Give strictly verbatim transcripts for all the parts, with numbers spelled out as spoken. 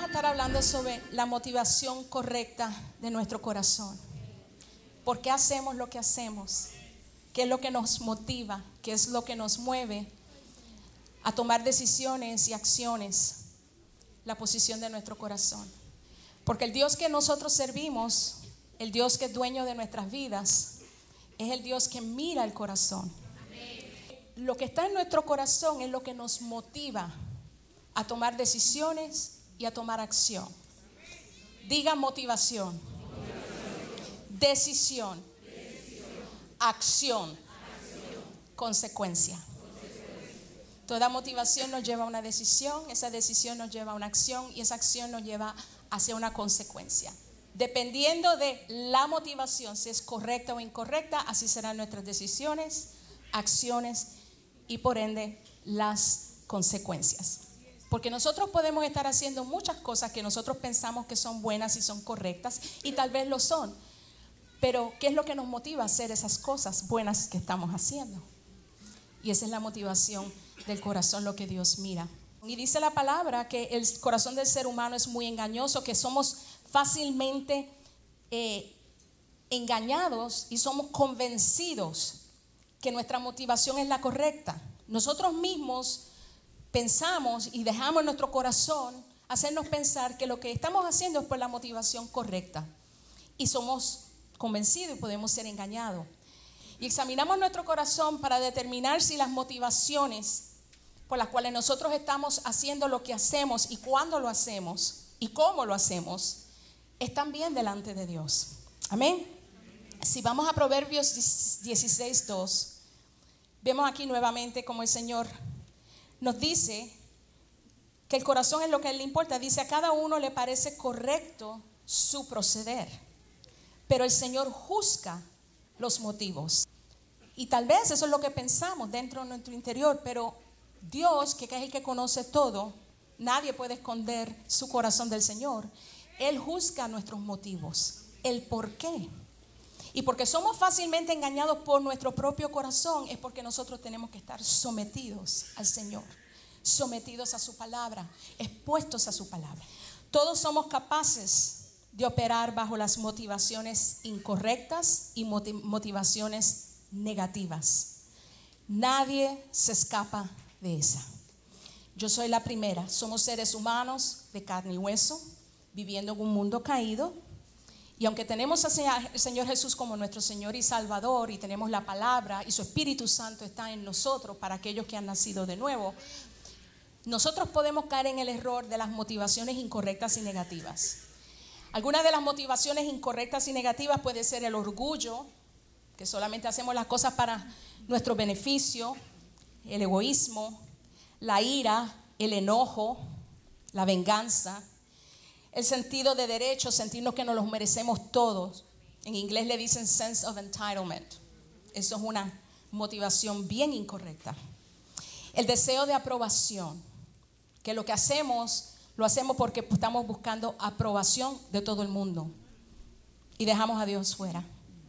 a estar hablando sobre la motivación correcta de nuestro corazón. ¿Por qué hacemos lo que hacemos? ¿Qué es lo que nos motiva? ¿Qué es lo que nos mueve a tomar decisiones y acciones? La posición de nuestro corazón. Porque el Dios que nosotros servimos, el Dios que es dueño de nuestras vidas, es el Dios que mira el corazón. Lo que está en nuestro corazón es lo que nos motiva a tomar decisiones y a tomar acción. Diga motivación, decisión, acción, consecuencia. Toda motivación nos lleva a una decisión, esa decisión nos lleva a una acción y esa acción nos lleva hacia una consecuencia. Dependiendo de la motivación, si es correcta o incorrecta, así serán nuestras decisiones, acciones y por ende las consecuencias. Porque nosotros podemos estar haciendo muchas cosas que nosotros pensamos que son buenas y son correctas y tal vez lo son. Pero ¿qué es lo que nos motiva a hacer esas cosas buenas que estamos haciendo? Y esa es la motivación del corazón, lo que Dios mira. Y dice la palabra que el corazón del ser humano es muy engañoso, que somos fácilmente eh, engañados y somos convencidos que nuestra motivación es la correcta. Nosotros mismos pensamos y dejamos en nuestro corazón hacernos pensar que lo que estamos haciendo es por la motivación correcta. Y somos convencidos y podemos ser engañados. Y examinamos nuestro corazón para determinar si las motivaciones por las cuales nosotros estamos haciendo lo que hacemos y cuándo lo hacemos y cómo lo hacemos están bien delante de Dios. Amén. Si vamos a Proverbios dieciséis dos, vemos aquí nuevamente como el Señor nos dice que el corazón es lo que a Él le importa. Dice: a cada uno le parece correcto su proceder, pero el Señor juzga los motivos. Y tal vez eso es lo que pensamos dentro de nuestro interior, pero Dios, que es el que conoce todo, nadie puede esconder su corazón del Señor. Él juzga nuestros motivos, el por qué. Y porque somos fácilmente engañados por nuestro propio corazón, es porque nosotros tenemos que estar sometidos al Señor, sometidos a su palabra, expuestos a su palabra. Todos somos capaces de operar bajo las motivaciones incorrectas y motivaciones negativas. Nadie se escapa de esa. Yo soy la primera. Somos seres humanos de carne y hueso, viviendo en un mundo caído. Y aunque tenemos al Señor Jesús como nuestro Señor y Salvador, y tenemos la palabra y su Espíritu Santo está en nosotros para aquellos que han nacido de nuevo, nosotros podemos caer en el error de las motivaciones incorrectas y negativas. Algunas de las motivaciones incorrectas y negativas puede ser el orgullo, que solamente hacemos las cosas para nuestro beneficio, el egoísmo, la ira, el enojo, la venganza, el sentido de derecho, sentirnos que nos los merecemos todos. En inglés le dicen sense of entitlement. Eso es una motivación bien incorrecta. El deseo de aprobación, que lo que hacemos, lo hacemos porque estamos buscando aprobación de todo el mundo y dejamos a Dios fuera.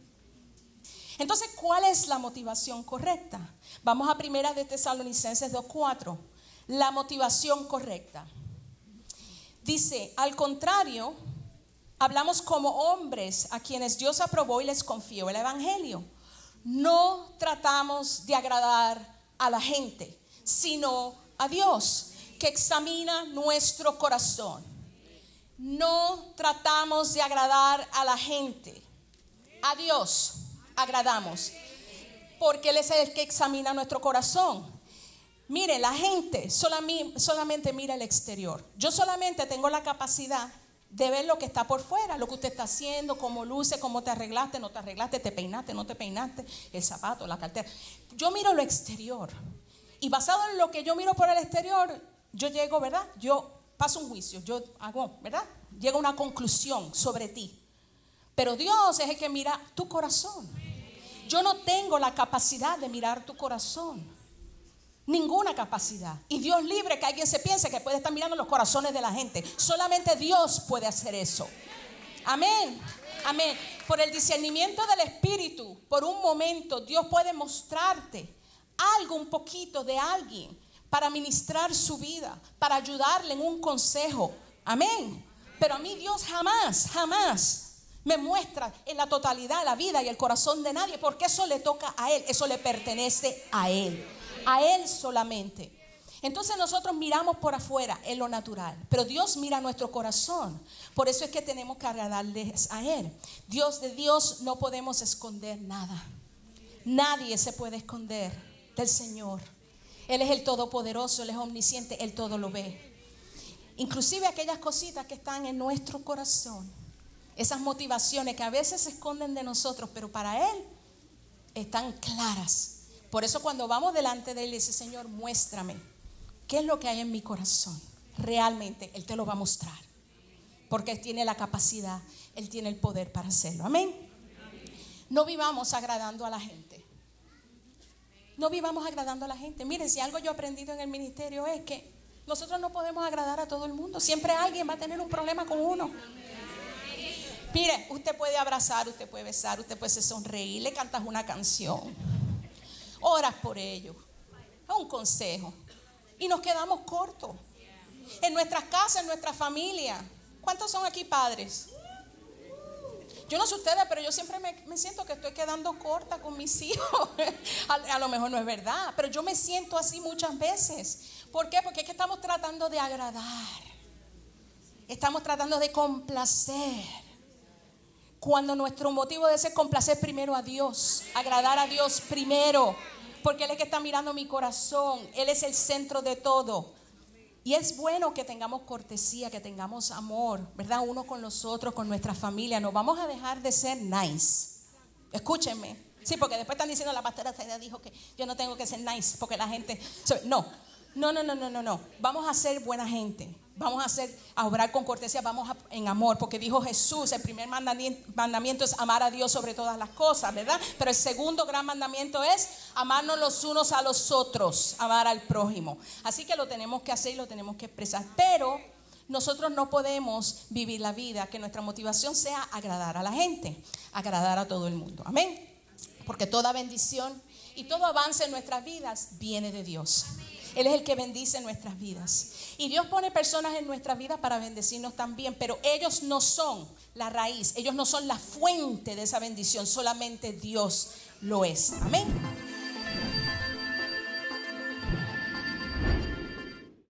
Entonces, ¿cuál es la motivación correcta? Vamos a Primera de Tesalonicenses dos cuatro. La motivación correcta. Dice: al contrario, hablamos como hombres a quienes Dios aprobó y les confió el evangelio. No tratamos de agradar a la gente, sino a Dios, que examina nuestro corazón. No tratamos de agradar a la gente, a Dios agradamos, porque Él es el que examina nuestro corazón. Mire, la gente solamente mira el exterior. Yo solamente tengo la capacidad de ver lo que está por fuera, lo que usted está haciendo, cómo luce, cómo te arreglaste, no te arreglaste, te peinaste, no te peinaste, el zapato, la cartera. Yo miro lo exterior y basado en lo que yo miro por el exterior, yo llego, ¿verdad? Yo paso un juicio, yo hago, ¿verdad? Llego a una conclusión sobre ti. Pero Dios es el que mira tu corazón. Yo no tengo la capacidad de mirar tu corazón. Ninguna capacidad. Y Dios libre que alguien se piense que puede estar mirando los corazones de la gente. Solamente Dios puede hacer eso. Amén. Amén. Por el discernimiento del Espíritu, por un momento Dios puede mostrarte algo, un poquito de alguien, para ministrar su vida, para ayudarle en un consejo, Amén. Pero a mí Dios jamás, jamás me muestra en la totalidad la vida y el corazón de nadie, porque eso le toca a Él, eso le pertenece a Él, a Él solamente. Entonces nosotros miramos por afuera en lo natural, pero Dios mira nuestro corazón. Por eso es que tenemos que agradarles a Él. Dios, de Dios no podemos esconder nada. Nadie se puede esconder del Señor. Él es el todopoderoso, Él es omnisciente, Él todo lo ve. Inclusive aquellas cositas que están en nuestro corazón, esas motivaciones que a veces se esconden de nosotros, pero para Él están claras. Por eso cuando vamos delante de Él, dice: Señor, muéstrame qué es lo que hay en mi corazón. Realmente Él te lo va a mostrar, porque Él tiene la capacidad, Él tiene el poder para hacerlo. Amén. No vivamos agradando a la gente. No vivamos agradando a la gente. Miren, si algo yo he aprendido en el ministerio es que nosotros no podemos agradar a todo el mundo. Siempre alguien va a tener un problema con uno. Mire, usted puede abrazar, usted puede besar, usted puede sonreír, le cantas una canción, oras por ellos, es un consejo, y nos quedamos cortos. En nuestras casas, en nuestra familia, ¿cuántos son aquí padres? Yo no sé ustedes, pero yo siempre me, me siento que estoy quedando corta con mis hijos. a, a lo mejor no es verdad, pero yo me siento así muchas veces. ¿Por qué? Porque es que estamos tratando de agradar, estamos tratando de complacer, cuando nuestro motivo debe ser complacer primero a Dios, agradar a Dios primero, porque Él es el que está mirando mi corazón. Él es el centro de todo. Y es bueno que tengamos cortesía, que tengamos amor, ¿verdad? Uno con los otros, con nuestra familia. No vamos a dejar de ser nice. Escúchenme. Sí, porque después están diciendo: la pastora Zaida dijo que yo no tengo que ser nice porque la gente... No, no, no, no, no, no, no. Vamos a ser buena gente. Vamos a hacer, a obrar con cortesía, vamos a, en amor, porque dijo Jesús, el primer mandamiento, mandamiento es amar a Dios sobre todas las cosas, ¿verdad? Pero el segundo gran mandamiento es amarnos los unos a los otros, amar al prójimo. Así que lo tenemos que hacer y lo tenemos que expresar. Pero nosotros no podemos vivir la vida que nuestra motivación sea agradar a la gente, agradar a todo el mundo. Amén. Porque toda bendición y todo avance en nuestras vidas viene de Dios. Él es el que bendice nuestras vidas. Y Dios pone personas en nuestras vidas para bendecirnos también, pero ellos no son la raíz, ellos no son la fuente de esa bendición, solamente Dios lo es. Amén.